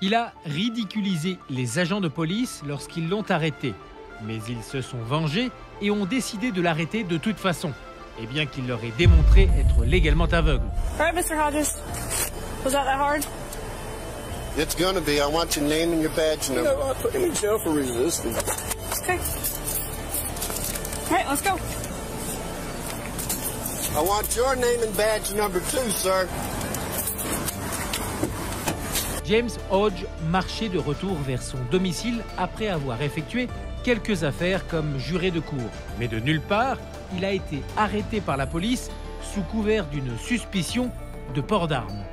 Il a ridiculisé les agents de police lorsqu'ils l'ont arrêté. Mais ils se sont vengés et ont décidé de l'arrêter de toute façon, et bien qu'il leur ait démontré être légalement aveugle. All right, Mr. Hodges. Was that hard? It's gonna be. I want your name and your badge number. You know, I put him in jail for resisting. Okay. All right, let's go. I want your name and badge number too, sir. James Hodge marchait de retour vers son domicile après avoir effectué quelques affaires comme juré de cour. Mais de nulle part, il a été arrêté par la police sous couvert d'une suspicion de port d'armes.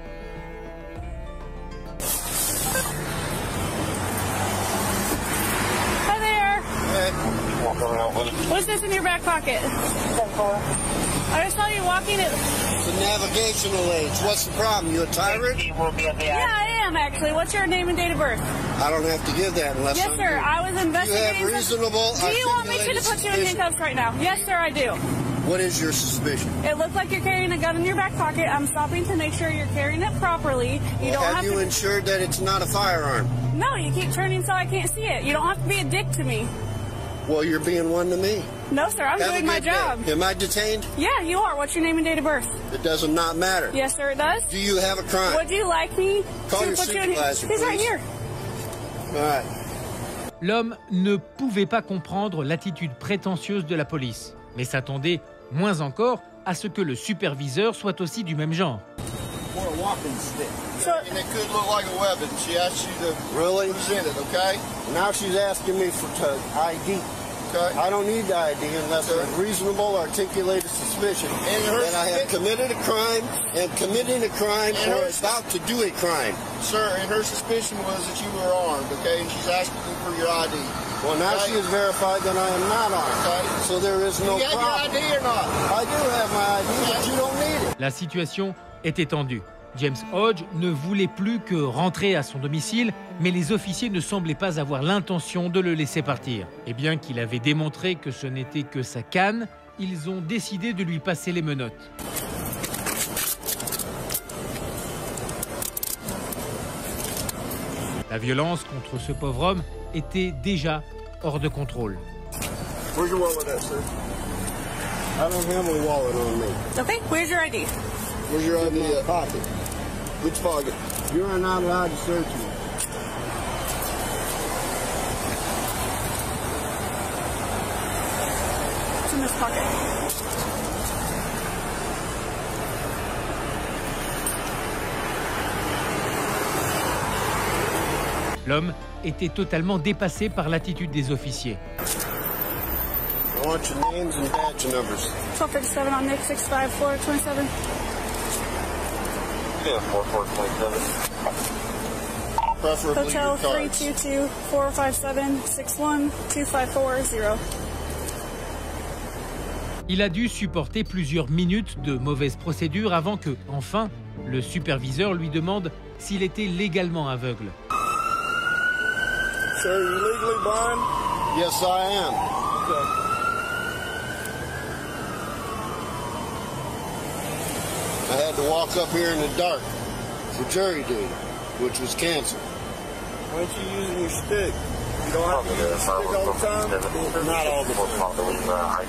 Hi there. Hey. What's this in your back pocket? I just saw you walking it. The navigational aids. What's the problem? You a tyrant? Yeah, I am actually. What's your name and date of birth? I don't have to give that unless Yes, I'm sir. here. I was investigating. You have reasonable. Do you want me to put you in suspicion. handcuffs right now? Yes, sir, I do. What is your suspicion? It looks like you're carrying a gun in your back pocket. I'm stopping to make sure you're carrying it properly. You don't Have you to. ensured that it's not a firearm? No, you keep turning so I can't see it. You don't have to be a dick to me. Well, you're being one to me. No, sir, I'm Have a doing my good day. job. Am I detained? Yeah, you are. What's your name and date of birth? It does not matter. Yes, sir, it does. Do you have a crime? Would you like me Call to your put you in? supervisor, He's right please. here. All right. L'homme ne pouvait pas comprendre l'attitude prétentieuse de la police, mais s'attendait, moins encore, à ce que le superviseur soit aussi du même genre. Or a walking stick. So, And it could look like a weapon. She asked you to Really? present it, okay? Now she's asking me for ID. Okay. I don't need the ID unless there's reasonable articulated suspicion And her that I have committed a crime and committing a crime And or her- about to do a crime. Sir, and her suspicion was that you were armed, okay? And she's asking you for your ID. Well, now Okay. she has verified that I am not armed. Okay. So there is no You got problem. your ID or not? I do have my ID, but you don't need it. La situation était tendue. James Hodge ne voulait plus que rentrer à son domicile, mais les officiers ne semblaient pas avoir l'intention de le laisser partir. Et bien qu'il avait démontré que ce n'était que sa canne, ils ont décidé de lui passer les menottes. La violence contre ce pauvre homme était déjà hors de contrôle. Where's your wallet at, sir? I don't have a wallet on me. okay, where's your ID? Where's your ID In my at? pocket. Which pocket? You are not allowed to search me. It's in this pocket. L'homme était totalement dépassé par l'attitude des officiers. I want your names and badge numbers. 1257 on Nick 65 floor 27. Yeah, 4427. Preferably Hotel your cards. 322 457 61 2540. Il a dû supporter plusieurs minutes de mauvaise procédure avant que, enfin, le superviseur lui demande s'il était légalement aveugle. Sir, are you legally blind? Yes, I am. Okay. I had to walk up here in the dark for jury duty, which was canceled. Why aren't you using your stick? You don't have to use your stick all the time? Not all the time.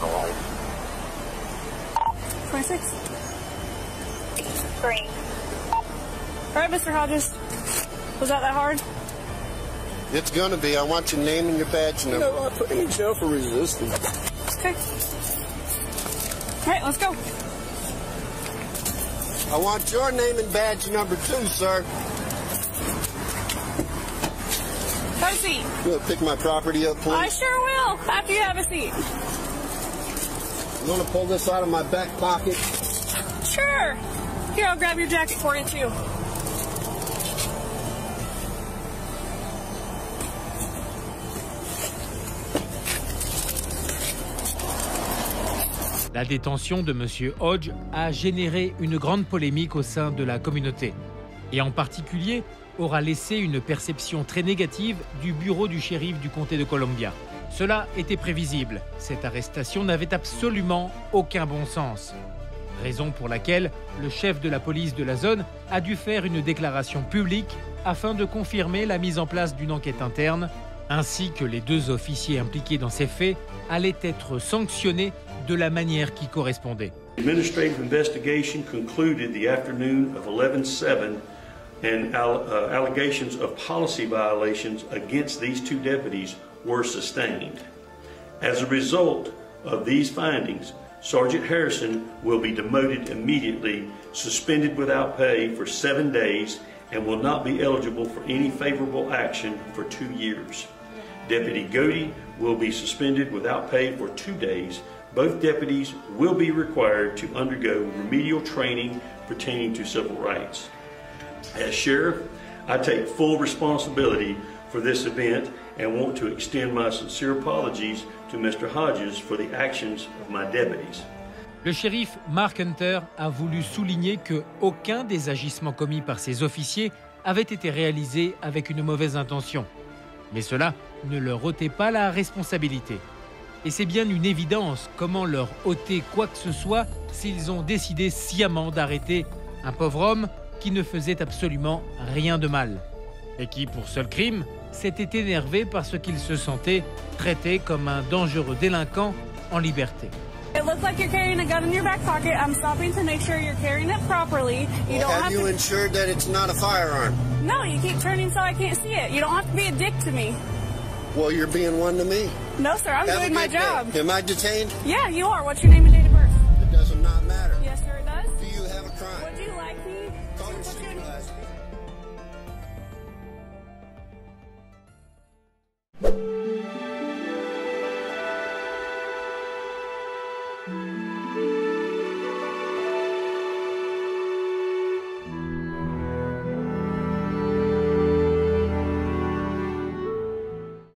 26. Green. All right, Mr. Hodges. Was that hard? It's gonna be. I want your name and your badge You number. know, I put him in jail for resisting. Okay. All right, let's go. I want your name and badge number too, sir. Have a seat. You wanna pick my property up, I please? sure will, after you have a seat. I'm gonna pull this out of my back pocket. Sure. Here, I'll grab your jacket for you, too. La détention de M. Hodge a généré une grande polémique au sein de la communauté. Et en particulier, aura laissé une perception très négative du bureau du shérif du comté de Columbia. Cela était prévisible. Cette arrestation n'avait absolument aucun bon sens. Raison pour laquelle le chef de la police de la zone a dû faire une déclaration publique afin de confirmer la mise en place d'une enquête interne, ainsi que les 2 officiers impliqués dans ces faits allaient être sanctionnés de la manière qui correspondait. Administrative investigation concluded the afternoon of 11/7 and allegations of policy violations against these 2 deputies were sustained. As a result of these findings, Sergeant Harrison will be demoted immediately, suspended without pay for 7 days, and will not be eligible for any favorable action for 2 years. Deputy Godey will be suspended without pay for 2 days. Both deputies will be required to undergo remedial training pertaining to civil rights. As sheriff, I take full responsibility for this event and want to extend my sincere apologies to Mr. Hodges for the actions of my deputies. Le shérif Mark Hunter a voulu souligner que aucun des agissements commis par ses officiers avait été réalisé avec une mauvaise intention. Mais cela ne leur ôtait pas la responsabilité. Et c'est bien une évidence, comment leur ôter quoi que ce soit s'ils ont décidé sciemment d'arrêter un pauvre homme qui ne faisait absolument rien de mal. Et qui, pour seul crime, s'était énervé parce qu'il se sentait traité comme un dangereux délinquant en liberté. It looks like you're carrying a gun in your back pocket. I'm stopping to make sure you're carrying it properly. You don't have you to... ensured that it's not a firearm? No, you keep turning so I can't see it. You don't have to be a dick to me. Well, you're being one to me. No, sir, I'm doing my job. Am I detained? Yeah, you are. What's your name and date?